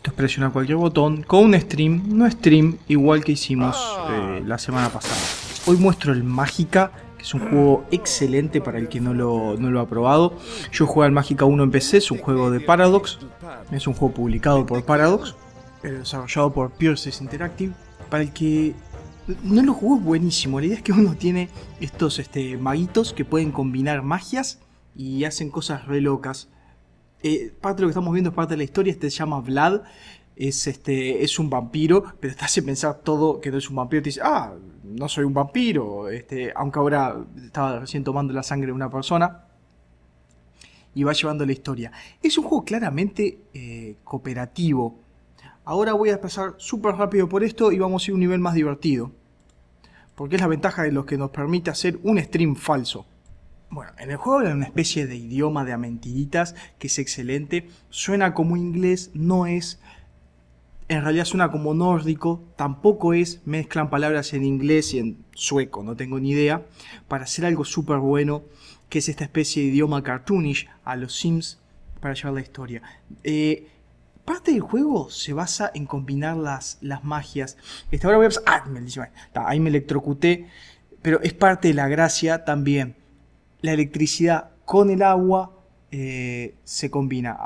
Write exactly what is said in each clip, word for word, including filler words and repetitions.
Esto es presionar cualquier botón con un stream, no stream, igual que hicimos eh, la semana pasada. Hoy muestro el Magicka, que es un juego excelente para el que no lo, no lo ha probado. Yo jugué al Magicka uno en P C, es un juego de Paradox. Es un juego publicado por Paradox, desarrollado por Pierces Interactive. Para el que no lo jugó, es buenísimo. La idea es que uno tiene estos este, maguitos que pueden combinar magias y hacen cosas re locas. Eh, parte de lo que estamos viendo es parte de la historia. Este se llama Vlad. Es, este, es un vampiro, pero te hace pensar todo que no es un vampiro. Te dice, ah, no soy un vampiro. Este, aunque ahora estaba recién tomando la sangre de una persona. Y va llevando la historia. Es un juego claramente eh, cooperativo. Ahora voy a pasar súper rápido por esto y vamos a ir a un nivel más divertido. Porque es la ventaja de lo que nos permite hacer un stream falso. Bueno, en el juego hay una especie de idioma de a mentiritas que es excelente. Suena como inglés, no es. En realidad suena como nórdico, tampoco es. Mezclan palabras en inglés y en sueco, no tengo ni idea. Para hacer algo súper bueno, que es esta especie de idioma cartoonish a los Sims para llevar la historia. Eh, parte del juego se basa en combinar las, las magias. Este, ahora voy a pasar. ¡Ah! Me, ahí me electrocuté. Pero es parte de la gracia también. La electricidad con el agua eh, se combina.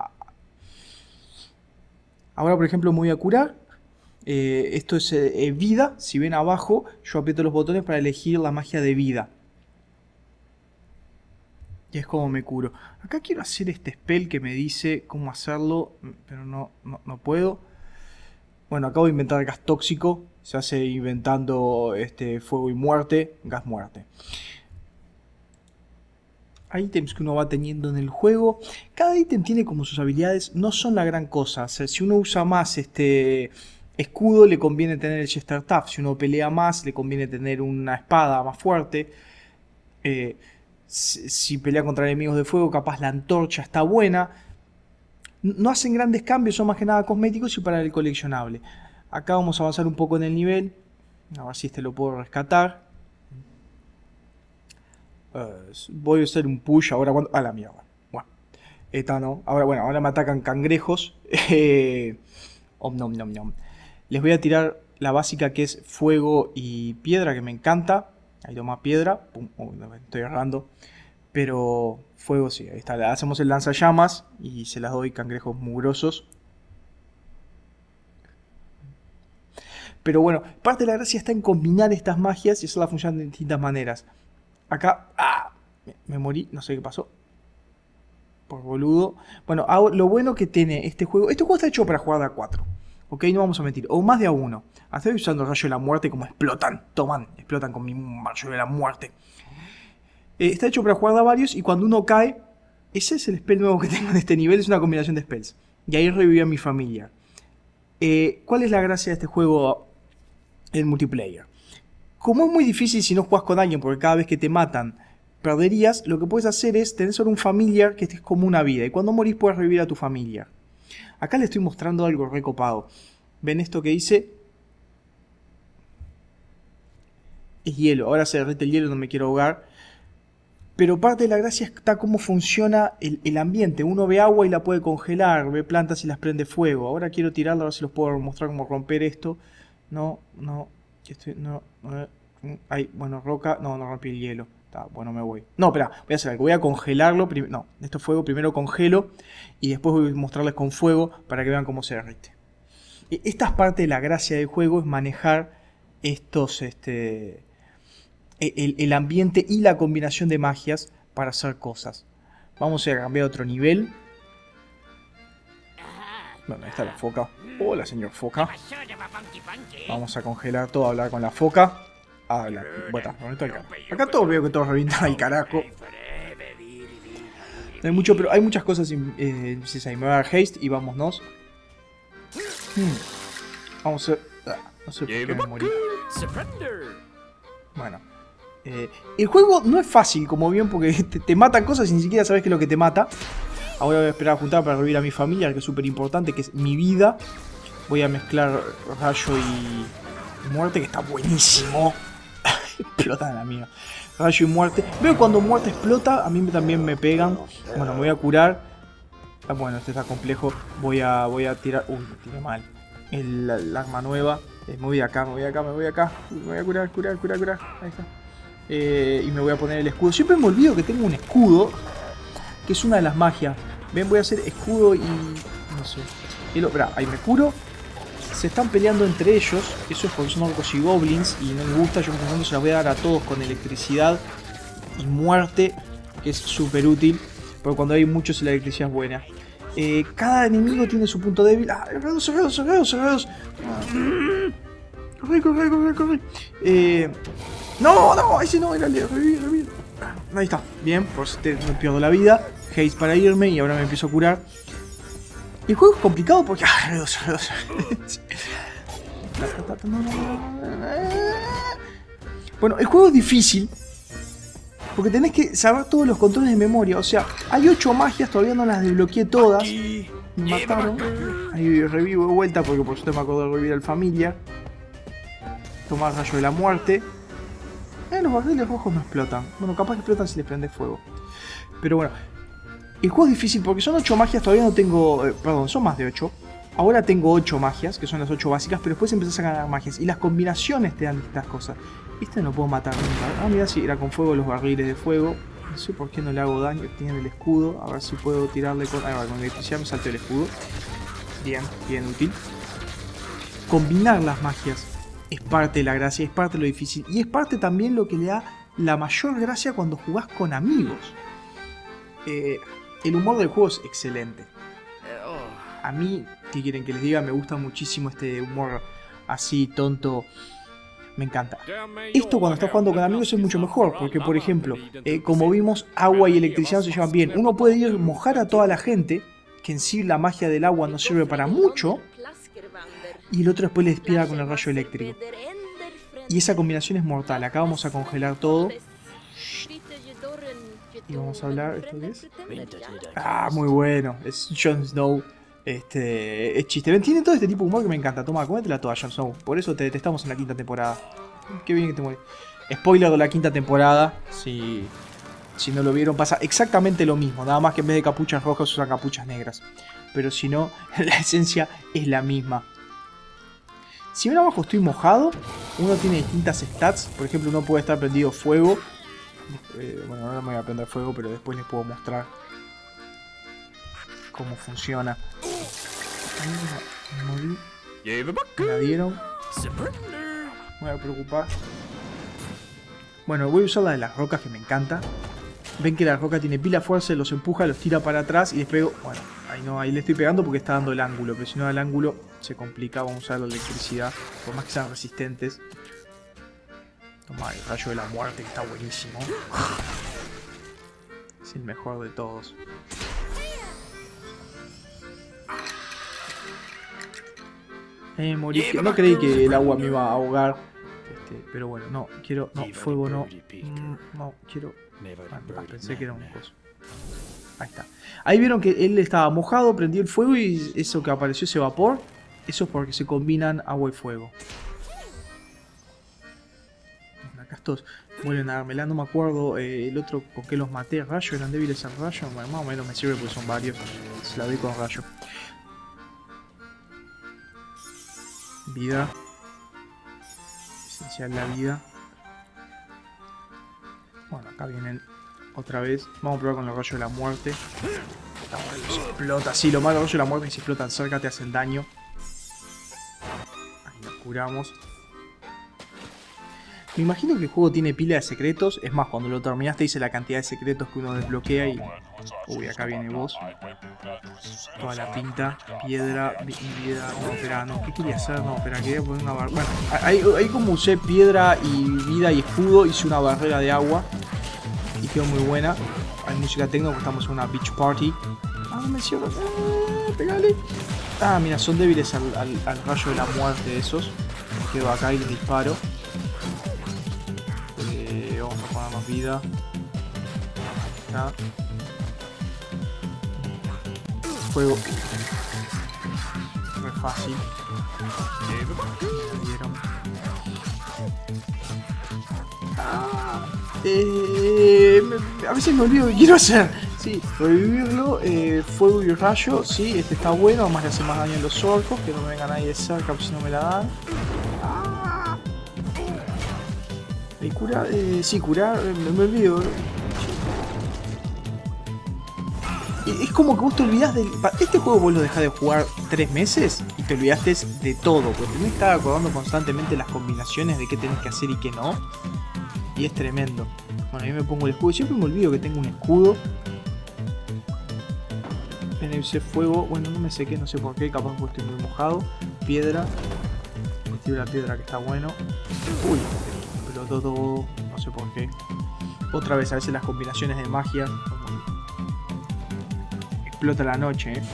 Ahora, por ejemplo, me voy a curar. Eh, esto es eh, vida. Si ven abajo, yo aprieto los botones para elegir la magia de vida. Y es como me curo. Acá quiero hacer este spell que me dice cómo hacerlo, pero no, no, no puedo. Bueno, acabo de inventar gas tóxico. Se hace inventando este, fuego y muerte, gas muerte. Ítems que uno va teniendo en el juego. Cada ítem tiene como sus habilidades, no son la gran cosa. O sea, si uno usa más este escudo, le conviene tener el Jester Staff. Si uno pelea más, le conviene tener una espada más fuerte. Eh, si, si pelea contra enemigos de fuego, capaz la antorcha está buena. No hacen grandes cambios, son más que nada cosméticos y para el coleccionable. Acá vamos a avanzar un poco en el nivel. A ver si este lo puedo rescatar. Uh, voy a hacer un push ahora cuando... A la mierda. Bueno, esta no. Ahora, bueno, ahora me atacan cangrejos. Om nom nom nom. Les voy a tirar la básica que es fuego y piedra, que me encanta. Ahí toma piedra. Pum, oh, me estoy agarrando. Pero fuego sí, ahí está. Le hacemos el lanzallamas y se las doy cangrejos mugrosos. Pero bueno, parte de la gracia está en combinar estas magias y hacerlas funcionar de distintas maneras. Acá, ah, me, me morí, no sé qué pasó. Por boludo. Bueno, ahora, lo bueno que tiene este juego. Este juego está hecho para jugar de a cuatro. Ok, no vamos a mentir. O más de a uno. Estoy usando el rayo de la muerte como explotan. Toman, explotan con mi rayo de la muerte. Eh, está hecho para jugar de a varios. Y cuando uno cae, ese es el spell nuevo que tengo en este nivel. Es una combinación de spells. Y ahí reviví a mi familia. Eh, ¿Cuál es la gracia de este juego en multiplayer? Como es muy difícil si no juegas con alguien, porque cada vez que te matan perderías, lo que puedes hacer es tener solo un familiar que es como una vida. Y cuando morís puedes revivir a tu familiar. Acá le estoy mostrando algo recopado. ¿Ven esto que dice? Es hielo. Ahora se derrite el hielo, no me quiero ahogar. Pero parte de la gracia está cómo funciona el, el ambiente. Uno ve agua y la puede congelar. Ve plantas y las prende fuego. Ahora quiero tirarlo, a ver si los puedo mostrar cómo romper esto. No, no. Estoy, no, no, ay, bueno, roca, no, no rompí el hielo. Está, bueno, me voy. No, espera, voy a hacer algo. Voy a congelarlo. No, esto es fuego. Primero congelo y después voy a mostrarles con fuego para que vean cómo se derrite. Esta es parte de la gracia del juego, es manejar estos, este, el, el ambiente y la combinación de magias para hacer cosas. Vamos a cambiar a otro nivel. Bueno, ahí está la foca. Hola, señor foca. Vamos a congelar todo, a hablar con la foca. Ah, la... Bueno, acá. acá todo veo que todo revienta al carajo. No hay mucho, pero hay muchas cosas. Eh, me voy a dar haste y vámonos. Hmm. Vamos a... Ah, no sé por qué me morí. Bueno. Eh, el juego no es fácil, como bien, porque te, te matan cosas y ni siquiera sabes qué es lo que te mata. Ahora voy a esperar a juntar para revivir a mi familia, que es súper importante, que es mi vida. Voy a mezclar rayo y muerte, que está buenísimo. Explota la mía. Rayo y muerte. Veo cuando muerte explota, a mí también me pegan. Bueno, me voy a curar. Ah, bueno, este está complejo. Voy a, voy a tirar... Uy, me tiré mal. El, el arma nueva. Eh, me voy acá, me voy acá, me voy acá. Me voy a curar, curar, curar, curar. Ahí está. Eh, y me voy a poner el escudo. Siempre me olvido que tengo un escudo, que es una de las magias. Ven, voy a hacer escudo y... no sé. Y lo, espera, ahí me curo. Se están peleando entre ellos. Eso es porque son orcos y goblins. Y no me gusta. Yo pensando se las voy a dar a todos con electricidad y muerte, que es súper útil. Porque cuando hay muchos la electricidad es buena. Eh, cada enemigo tiene su punto débil. ¡Ah! ¡Cerrados, cerrados, cerrados, cerrados! ¡Corre, corre, corre, corre! Eh, ¡No, no! Ese no era el de revivir, revivir. Ahí está. Bien, por si te, me pierdo la vida. Haze para irme y ahora me empiezo a curar. El juego es complicado porque... ¡Ah! Bueno, el juego es difícil porque tenés que saber todos los controles de memoria. O sea, hay ocho magias, todavía no las desbloqueé todas. Me mataron. Ahí revivo de vuelta porque por suerte me acuerdo de revivir al familia. Tomar rayo de la muerte. Eh, los barriles rojos no explotan. Bueno, capaz que explotan si les prende fuego. Pero bueno, el juego es difícil porque son ocho magias, todavía no tengo... Eh, perdón, son más de ocho. Ahora tengo ocho magias, que son las ocho básicas, pero después empezás a ganar magias. Y las combinaciones te dan estas cosas. Este no puedo matar nunca. Ah, mira, si era con fuego los barriles de fuego. No sé por qué no le hago daño. Tiene el escudo. A ver si puedo tirarle con... Ah, con electricidad me saltó el escudo. Bien, bien útil. Combinar las magias es parte de la gracia, es parte de lo difícil. Y es parte también lo que le da la mayor gracia cuando jugás con amigos. Eh, el humor del juego es excelente. A mí, ¿qué quieren que les diga? Me gusta muchísimo este humor así, tonto. Me encanta. Esto cuando estás jugando con amigos es mucho mejor. Porque, por ejemplo, eh, como vimos, agua y electricidad no se llevan bien. Uno puede ir a mojar a toda la gente, que en sí la magia del agua no sirve para mucho. Y el otro después le despierta con el rayo eléctrico. Y esa combinación es mortal. Acá vamos a congelar todo. Y vamos a hablar... ¿Esto qué es? Ah, muy bueno. Es Jon Snow. Este, es chiste. Ven, tiene todo este tipo de humor que me encanta. Toma, cómetela toda, Jon Snow. Por eso te detestamos en la quinta temporada. Qué bien que te mueres. Spoiler de la quinta temporada. Si, si no lo vieron, pasa exactamente lo mismo. Nada más que en vez de capuchas rojas usan capuchas negras. Pero si no, la esencia es la misma. Si ven abajo estoy mojado, uno tiene distintas stats. Por ejemplo, uno puede estar prendido fuego. Eh, bueno, ahora me voy a prender fuego, pero después les puedo mostrar cómo funciona. Me morí. Me la dieron. Me voy a preocupar. Bueno, voy a usar la de las rocas que me encanta. Ven que la roca tiene pila fuerza, los empuja, los tira para atrás y les pego. Bueno, ahí no, ahí le estoy pegando porque está dando el ángulo. Pero si no da el ángulo se complica. Vamos a usar la electricidad. Por más que sean resistentes. Toma el rayo de la muerte que está buenísimo. Es el mejor de todos. Eh, morí. No creí que el agua me iba a ahogar. Este, pero bueno, no, quiero. No, fuego no. Mm, no, quiero. Ah, pensé que era un coso. Ahí está. Ahí vieron que él estaba mojado, prendió el fuego y eso que apareció ese vapor. Eso es porque se combinan agua y fuego. Bueno, acá estos vuelven a dármela, no me acuerdo eh, el otro con que los maté. Rayo, eran débiles al rayo. Bueno, más o menos me sirve porque son varios. Se la doy con rayo. Vida. Esencial la vida. Bueno, acá vienen otra vez. Vamos a probar con el rayo de la muerte. Se explota. Sí, lo malo del rayo de la muerte es que si explotan cerca te hacen daño. Ahí nos curamos. Me imagino que el juego tiene pila de secretos. Es más, cuando lo terminaste dice la cantidad de secretos que uno desbloquea y... Uy, acá viene vos. Toda la pinta. Piedra, vida... No, espera, no. ¿Qué quería hacer? No, espera, quería poner una barrera... Bueno, ahí, ahí como usé piedra y vida y escudo, hice una barrera de agua. Y quedó muy buena. Hay música techno porque estamos en una beach party. Ah, no me cierro. Ah, pegale. Ah, mira, son débiles al, al, al rayo de la muerte esos. Me quedo acá y les disparo. Eh, vamos a poner más vida. Acá. Fuego. Muy fácil. Me dieron. Ah, eh, me, a veces me olvido qué quiero hacer. sí. Revivirlo, eh, fuego y rayo, sí, este está bueno. Además le hace más daño a los orcos, que no me venga nadie de cerca si no me la dan. Ah. Y curar, eh, sí, curar, eh, me, me olvido. Es como que vos te olvidás del... Este juego vos lo dejás de jugar tres meses y te olvidaste de todo, porque tenés que estar acordando constantemente las combinaciones de qué tenés que hacer y qué no. Y es tremendo. Bueno, a mí me pongo el escudo. Siempre me olvido que tengo un escudo. En el fuego. Bueno, no me sequé, no sé por qué. Capaz que estoy muy mojado. Piedra. Me tiro la piedra que está bueno. Uy, pero todo... No sé por qué. Otra vez, a veces las combinaciones de magia... Explota la noche, eh.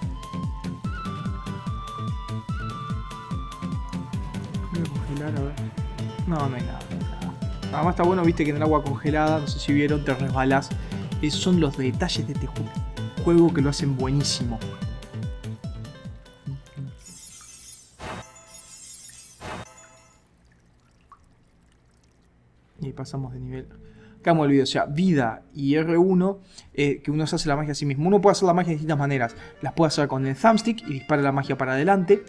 Voy a congelar, a ver. No, no hay nada. Además está bueno, viste que en el agua congelada, no sé si vieron, te resbalás. Esos son los detalles de este juego que lo hacen buenísimo. Y ahí pasamos de nivel. Acá me olvidé, o sea, vida y R uno, eh, que uno se hace la magia a sí mismo. Uno puede hacer la magia de distintas maneras. Las puede hacer con el thumbstick y dispara la magia para adelante.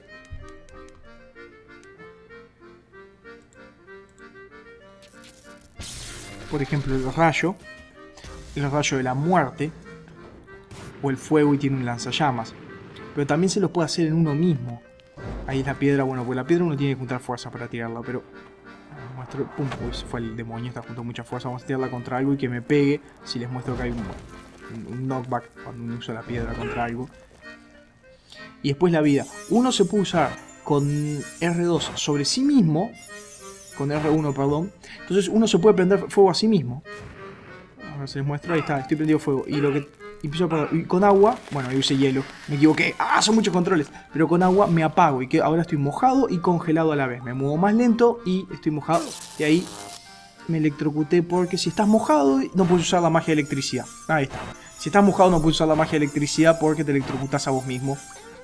Por ejemplo, el rayo. El rayo de la muerte. O el fuego y tiene un lanzallamas. Pero también se los puede hacer en uno mismo. Ahí es la piedra, bueno, pues la piedra uno tiene que juntar fuerza para tirarla, pero... Muestro, pum, uy, se fue el demonio, está junto mucha fuerza. Vamos a tirarla contra algo y que me pegue. Si les muestro que hay un, un, un knockback cuando uno usa la piedra contra algo. Y después la vida. Uno se puede usar con R dos sobre sí mismo. Con R uno, perdón. Entonces uno se puede prender fuego a sí mismo. A ver si les muestro. Ahí está, estoy prendido fuego. Y lo que... Y empiezo a apagar. Y con agua, bueno, ahí usé hielo, me equivoqué, ah, son muchos controles, pero con agua me apago y que ahora estoy mojado y congelado a la vez, me muevo más lento y estoy mojado, y ahí me electrocuté porque si estás mojado no puedes usar la magia de electricidad, ahí está, si estás mojado no puedes usar la magia de electricidad porque te electrocutas a vos mismo,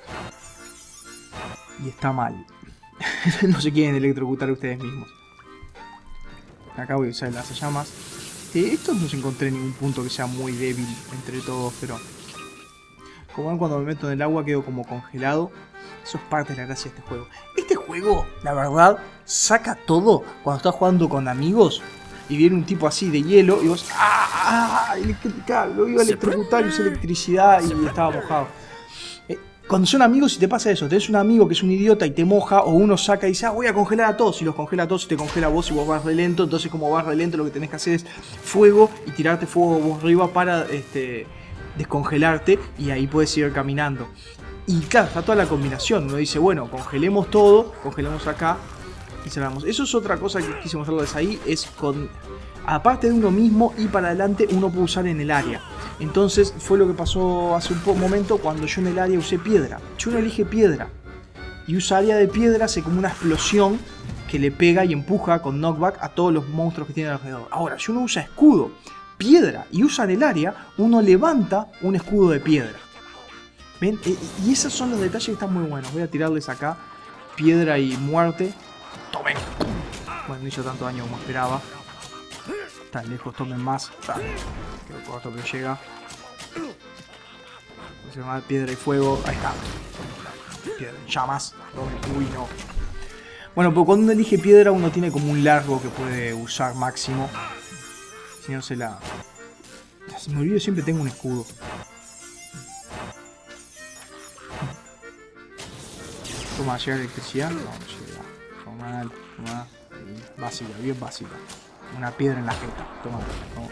y está mal, no se quieren electrocutar a ustedes mismos. Acá voy a usar las llamas. Eh, esto no se encontré ningún punto que sea muy débil entre todos, pero... Como ven, cuando me meto en el agua quedo como congelado. Eso es parte de la gracia de este juego. Este juego, la verdad, saca todo cuando estás jugando con amigos y viene un tipo así de hielo y vos... ¡Ah! ¡Ah! Electricidad, lo iba a electrocutar y usé electricidad y estaba mojado. Cuando son amigos y te pasa eso, tenés un amigo que es un idiota y te moja, o uno saca y dice, ah, voy a congelar a todos, y los congela a todos y te congela a vos y vos vas re lento, entonces como vas re lento lo que tenés que hacer es fuego y tirarte fuego vos arriba para este, descongelarte y ahí puedes ir caminando. Y claro, está toda la combinación, uno dice, bueno, congelemos todo, congelemos acá y cerramos. Eso es otra cosa que quise mostrarles ahí, es con... Aparte de uno mismo y para adelante uno puede usar en el área. Entonces fue lo que pasó hace un momento cuando yo en el área usé piedra. Si uno elige piedra y usa área de piedra, hace como una explosión que le pega y empuja con knockback a todos los monstruos que tiene alrededor. Ahora, si uno usa escudo, piedra y usa en el área, uno levanta un escudo de piedra. ¿Ven? Y esos son los detalles que están muy buenos. Voy a tirarles acá piedra y muerte. ¡Tomen! Bueno, no hizo tanto daño como esperaba. Tan lejos, tomen más. Quedó corto, pero llega. Se llama piedra y fuego. Ahí está. Piedra en llamas. Tomen. Uy, no. Bueno, pero cuando uno elige piedra, uno tiene como un largo que puede usar máximo. Si no se la... Si me olvido, siempre tengo un escudo. Toma, llega electricidad. No, llega. Toma, toma. Básica, bien básica. Una piedra en la jeta. Toma, toma,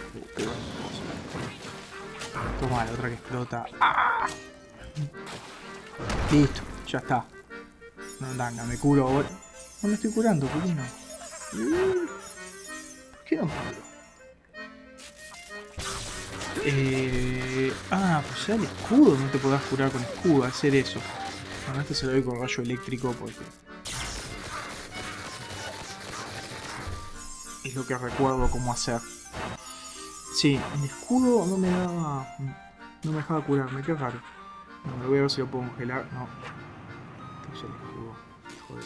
toma la otra que explota. ¡Ah! Listo, ya está. No, danga, me curo ahora. No me estoy curando, ¿por qué no? ¿Por qué no me curo? Eh... Ah, pues ya el escudo no te podrás curar con escudo, hacer eso. Bueno, este se lo doy con rayo eléctrico porque... es lo que recuerdo cómo hacer. Sí, el escudo no me daba... no me dejaba curarme, qué raro. No, voy a ver si lo puedo congelar. No. Entonces el escudo. Joder.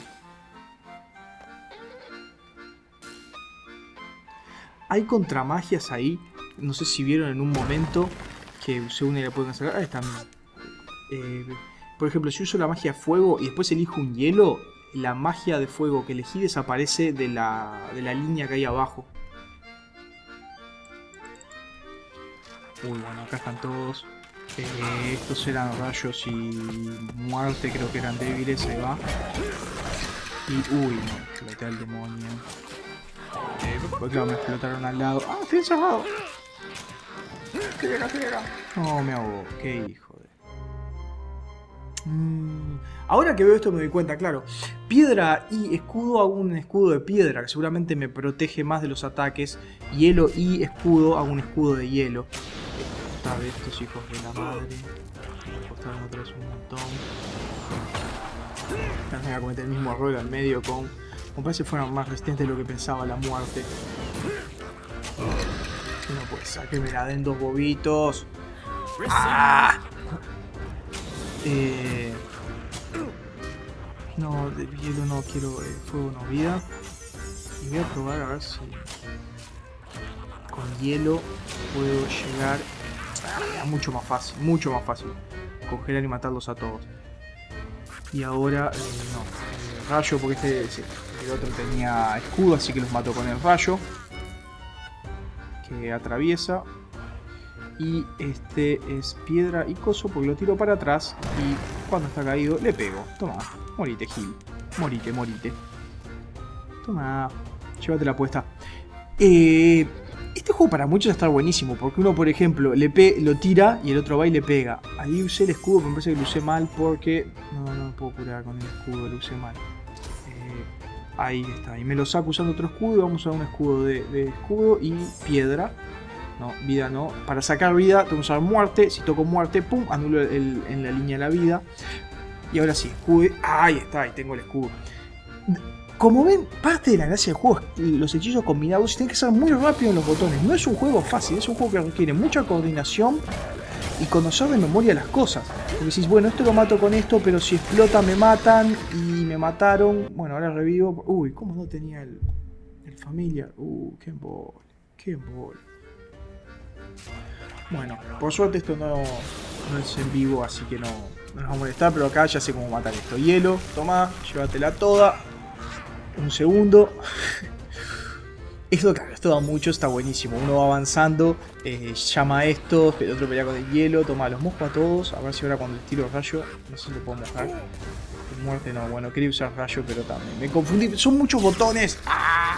Hay contramagias ahí. No sé si vieron en un momento que se une y la pueden sacar. Ahí están. Eh, por ejemplo, si uso la magia de fuego y después elijo un hielo, la magia de fuego que elegí desaparece de la, de la línea que hay abajo. Uy, bueno, acá están todos. Eh, estos eran rayos y muerte, creo que eran débiles, ahí va. Y uy, no, exploté al demonio. Eh, pues claro, me explotaron al lado. ¡Ah, estoy encerrado! ¿Qué llega, qué llega? No, me ahogó, qué hijo de... Mm. Ahora que veo esto me doy cuenta, claro. Piedra y escudo, hago un escudo de piedra que seguramente me protege más de los ataques. Hielo y escudo, hago un escudo de hielo. Otra vez estos hijos de la madre. Me costaron otra vez un montón. Voy a cometer el mismo error al medio con... Me parece que fueron más resistentes de lo que pensaba la muerte. No puede ser que me la den dos bobitos. ¡Ah! Eh... No, de hielo no quiero, eh, fuego no vida. Y voy a probar a ver si con hielo puedo llegar. Ah, mucho más fácil, mucho más fácil. Congelar y matarlos a todos. Y ahora, eh, no, eh, rayo, porque este, sí, el otro tenía escudo, así que los mato con el rayo. Que atraviesa. Y este es piedra y coso, porque lo tiro para atrás. Y cuando está caído, le pego. Toma, morite, Gil. Morite, morite. Toma, llévate la puesta. Eh, este juego para muchos está buenísimo, porque uno, por ejemplo, le pe lo tira y el otro va y le pega. Ahí usé el escudo, pero me parece que lo usé mal porque... No, no me puedo curar con el escudo, lo usé mal. Eh, ahí está, y me lo saco usando otro escudo y vamos a usar un escudo de, de escudo y piedra. No, vida no. Para sacar vida tengo que usar muerte. Si toco muerte, pum, anulo el, el, en la línea de la vida. Y ahora sí, escudo. Ahí está, ahí tengo el escudo. Como ven, parte de la gracia del juego es los hechizos combinados. Tienen que ser muy rápido en los botones. No es un juego fácil, es un juego que requiere mucha coordinación y conocer de memoria las cosas. Porque decís, bueno, esto lo mato con esto, pero si explota me matan y me mataron. Bueno, ahora revivo. Uy, ¿cómo no tenía el, el familiar? Uh, qué embol, qué embol. Bueno, por suerte esto no, no es en vivo, así que no, no nos va a molestar, pero acá ya sé cómo matar esto. Hielo, toma, llévatela toda. Un segundo. Esto, claro, esto da mucho, está buenísimo. Uno va avanzando, eh, llama a estos, el otro pelea con el hielo, toma, los mojo a todos. A ver si ahora cuando les tiro el rayo, no sé si lo puedo mojar. De muerte no, bueno, quería usar rayo, pero también me confundí. Son muchos botones. ¡Ah!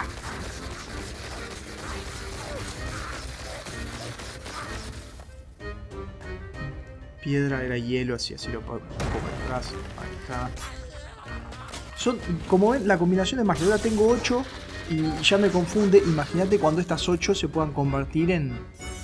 Piedra era hielo, así, así lo puedo un poco atrás. Ahí está. Son, como ven, la combinación de magia. Ahora tengo ocho y ya me confunde. Imagínate cuando estas ocho se puedan convertir en...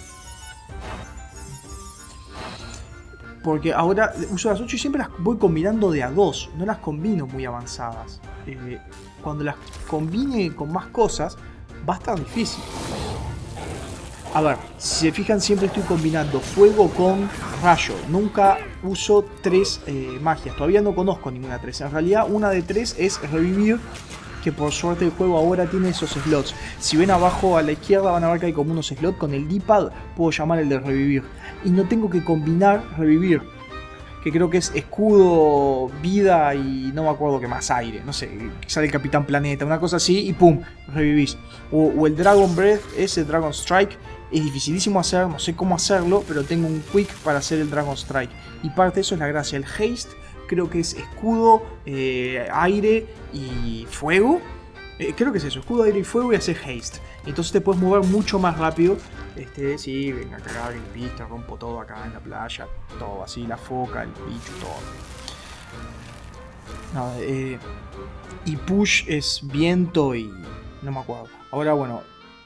Porque ahora uso las ocho y siempre las voy combinando de a dos. No las combino muy avanzadas. Eh, cuando las combine con más cosas, va a estar difícil. A ver, si se fijan, siempre estoy combinando fuego con rayo. Nunca uso tres eh, magias. Todavía no conozco ninguna tres. En realidad, una de tres es revivir, que por suerte el juego ahora tiene esos slots. Si ven abajo a la izquierda van a ver que hay como unos slots. Con el D-pad puedo llamar el de revivir. Y no tengo que combinar revivir, que creo que es escudo, vida y no me acuerdo qué más, aire. No sé, sale el Capitán Planeta, una cosa así y pum, revivís. O, o el Dragon Breath, ese Dragon Strike. Es dificilísimo hacer, no sé cómo hacerlo, pero tengo un quick para hacer el Dragon Strike. Y parte de eso es la gracia. El haste creo que es escudo, eh, aire y fuego. Eh, creo que es eso, escudo, aire y fuego y hacer haste. Entonces te puedes mover mucho más rápido. Este, sí, venga a cagar el pista, rompo todo acá en la playa. Todo así, la foca, el bicho, todo. No, eh, y push es viento y... no me acuerdo. Ahora bueno...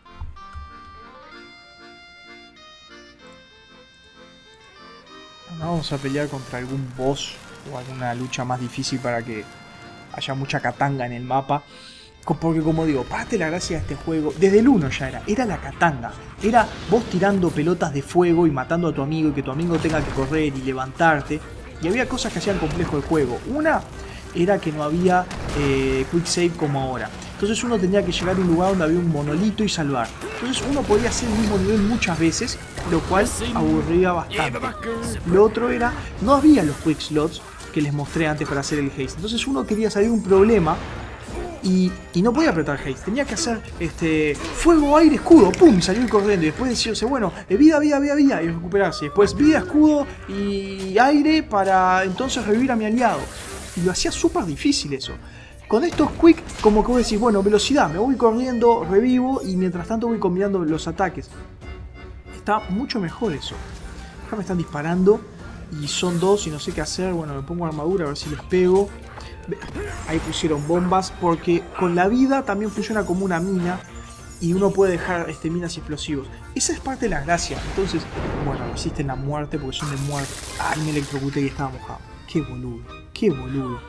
vamos a pelear contra algún boss o alguna lucha más difícil para que haya mucha katanga en el mapa. Porque como digo, parte la gracia de este juego, desde el uno ya era, era la katanga. Era vos tirando pelotas de fuego y matando a tu amigo y que tu amigo tenga que correr y levantarte. Y había cosas que hacían complejo el juego. Una era que no había eh, quick save como ahora. Entonces uno tenía que llegar a un lugar donde había un monolito y salvar. Entonces uno podía hacer el mismo nivel muchas veces, lo cual aburría bastante. Lo otro era, no había los quick slots que les mostré antes para hacer el haste. Entonces uno quería salir de un problema y, y no podía apretar haste. Tenía que hacer este fuego, aire, escudo, pum, salir corriendo. Y después decirse, bueno, vida, vida, vida, vida, y recuperarse. Después vida, escudo y aire para entonces revivir a mi aliado. Y lo hacía súper difícil eso. Con estos quick, como que vos decís, bueno, velocidad, me voy corriendo, revivo y mientras tanto voy combinando los ataques. Está mucho mejor eso. Acá me están disparando y son dos y no sé qué hacer. Bueno, me pongo armadura a ver si les pego. Ahí pusieron bombas porque con la vida también funciona como una mina y uno puede dejar este, minas y explosivos. Esa es parte de la gracia. Entonces, bueno, resisten la muerte porque son de muerte. Ay, me electrocuté y estaba mojado. Qué boludo, qué boludo.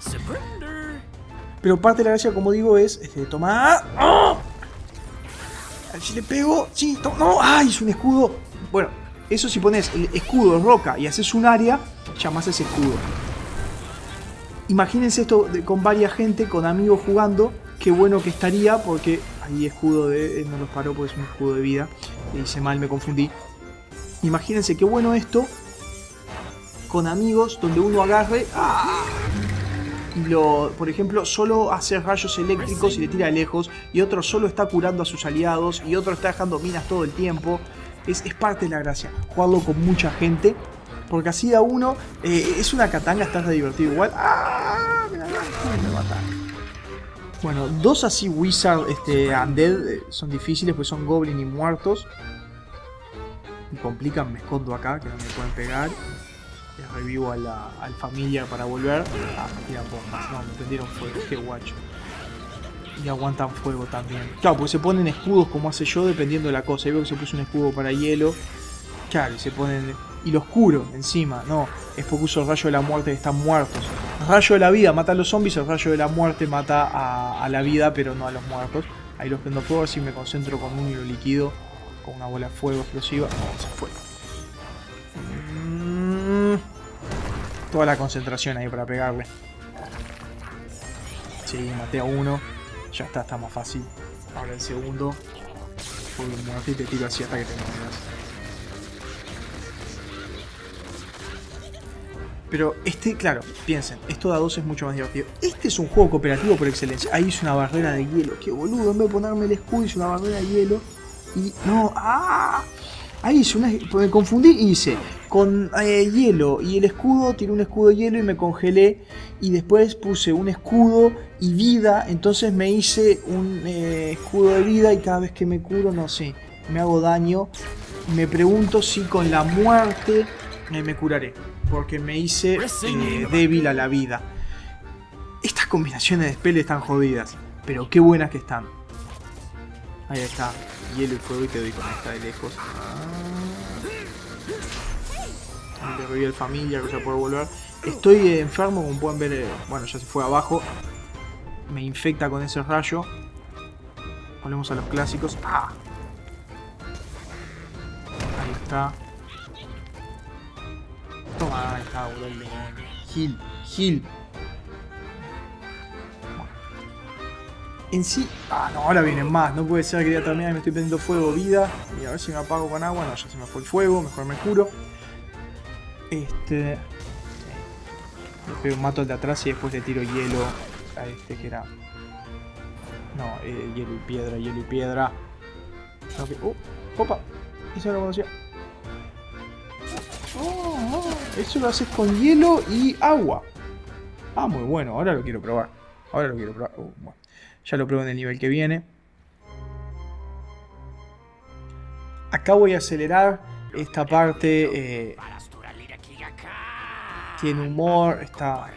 Pero parte de la gracia, como digo, es este, tomar. ¡Oh! A ver si le pego. Sí, no. ¡Ay! Es un escudo. Bueno, eso si pones el escudo roca y haces un área, llamás ese escudo. Imagínense esto de, con varias gente, con amigos jugando. Qué bueno que estaría, porque ahí escudo de. No los paró porque es un escudo de vida. Le hice mal, me confundí. Imagínense qué bueno esto con amigos donde uno agarre. ¡Ah! Y lo, por ejemplo, solo hace rayos eléctricos y le tira lejos, y otro solo está curando a sus aliados, y otro está dejando minas todo el tiempo. Es, es parte de la gracia, jugarlo con mucha gente, porque así a uno, eh, es una katanga, estás de divertido igual. ¡Ah! Me, me mataron. Bueno, dos así Wizard este, Undead eh, son difíciles, pues son Goblin y muertos. Me complican, me escondo acá, que no me pueden pegar. Revivo a la, al familiar para volver. Ah, me tiran bombas. No, me prendieron fuego. Qué guacho. Y aguantan fuego también. Claro, porque se ponen escudos como hace yo dependiendo de la cosa. Ahí veo que se puso un escudo para hielo. Claro, y se ponen... Y los curo encima. No, es porque uso el rayo de la muerte que están muertos. El rayo de la vida mata a los zombies. El rayo de la muerte mata a, a la vida, pero no a los muertos. Ahí los prendo fuego. Así me concentro con uno y lo liquido. Con una bola de fuego explosiva. No, se fue. Toda la concentración ahí para pegarle. Sí, maté a uno. Ya está, está más fácil. Ahora el segundo. Porque me maté y te tiro así hasta que te mueras. Pero este, claro, piensen, esto de a dos es mucho más divertido. Este es un juego cooperativo por excelencia. Ahí hice una barrera de hielo. Qué boludo, en vez de ponerme el escudo hice una barrera de hielo. Y no, ¡ah! Ahí hice una, me confundí y hice con eh, hielo y el escudo, tiré un escudo de hielo y me congelé. Y después puse un escudo y vida, entonces me hice un eh, escudo de vida y cada vez que me curo, no sé, me hago daño. Me pregunto si con la muerte eh, me curaré, porque me hice eh, débil a la vida. Estas combinaciones de spell están jodidas, pero qué buenas que están. Ahí está, hielo y fuego y te doy con esta de lejos. Ah. Le reviví el familia que ya puede volver. Estoy eh, enfermo, como pueden ver, eh, bueno, ya se fue abajo. Me infecta con ese rayo. Volvemos a los clásicos. ¡Ah! Ahí está. Toma, ahí está, boludo. Heal, heal. En sí... Ah, no, ahora vienen más. No puede ser que ya termine y me estoy prendiendo fuego, vida. Y a ver si me apago con agua. No, ya se me fue el fuego. Mejor me curo. Este... Le pego, mato al de atrás y después le tiro hielo a este que era... No, eh, hielo y piedra, hielo y piedra. Okay. Oh, opa. Eso no lo conocía. Oh, oh. Eso lo haces con hielo y agua. Ah, muy bueno. Ahora lo quiero probar. Ahora lo quiero probar. Uh, bueno. Ya lo pruebo en el nivel que viene. Acá voy a acelerar esta parte. Eh, tiene humor. Está...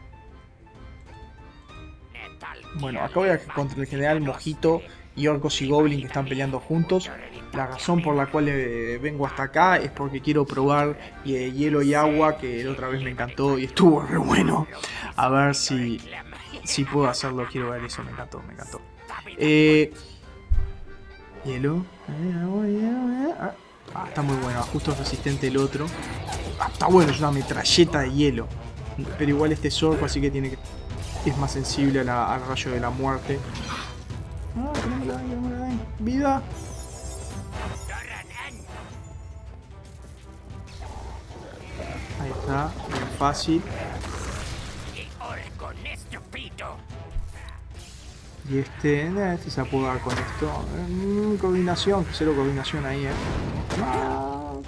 Bueno, acá voy a contra el general Mojito y Orcos y Goblin que están peleando juntos. La razón por la cual eh, vengo hasta acá es porque quiero probar eh, hielo y agua, que la otra vez me encantó y estuvo re bueno. A ver si, si puedo hacerlo, quiero ver eso, me encantó, me encantó. Eh, hielo. Ah, está muy bueno, justo es resistente el otro. Ah, está bueno, es una metralleta de hielo. Pero igual este es orco, así que tiene que... es más sensible a la, al rayo de la muerte. No, que no me la den, que no me la den. Vida. Ahí está, bien fácil. Y este, eh, este se puede dar con esto. Mm, coordinación, cero coordinación ahí, eh. No,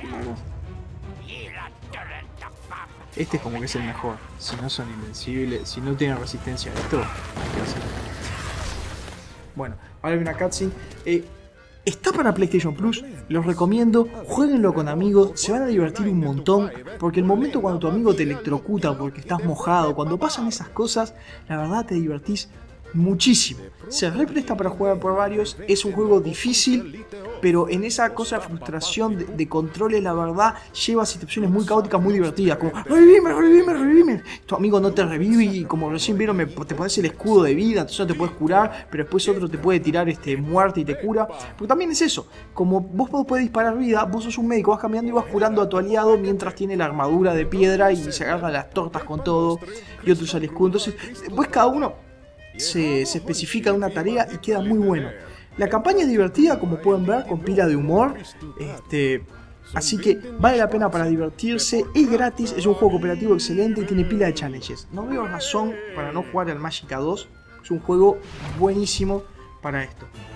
este es como que es el mejor. Si no son invencibles, si no tienen resistencia a esto, hay que hacer. Bueno, ahora hay una cutscene. Eh, Está para PlayStation Plus, los recomiendo, jueguenlo con amigos, se van a divertir un montón, porque el momento cuando tu amigo te electrocuta porque estás mojado, cuando pasan esas cosas, la verdad te divertís muchísimo. Se represta para jugar por varios, es un juego difícil, pero en esa cosa de frustración, de, de controles, la verdad, lleva a situaciones muy caóticas, muy divertidas, como revivime, revivime, revivime. Tu amigo no te revive y como recién vieron, me, te pones el escudo de vida, entonces no te puedes curar, pero después otro te puede tirar este, muerte y te cura. Porque también es eso, como vos podés disparar vida, vos sos un médico, vas caminando y vas curando a tu aliado mientras tiene la armadura de piedra y se agarran las tortas con todo, y otro usa el escudo. Entonces, después cada uno Se, se especifica en una tarea y queda muy bueno. La campaña es divertida, como pueden ver, con pila de humor. Este, así que vale la pena para divertirse. Es gratis, es un juego cooperativo excelente y tiene pila de challenges. No veo razón para no jugar al Magicka dos. Es un juego buenísimo para esto.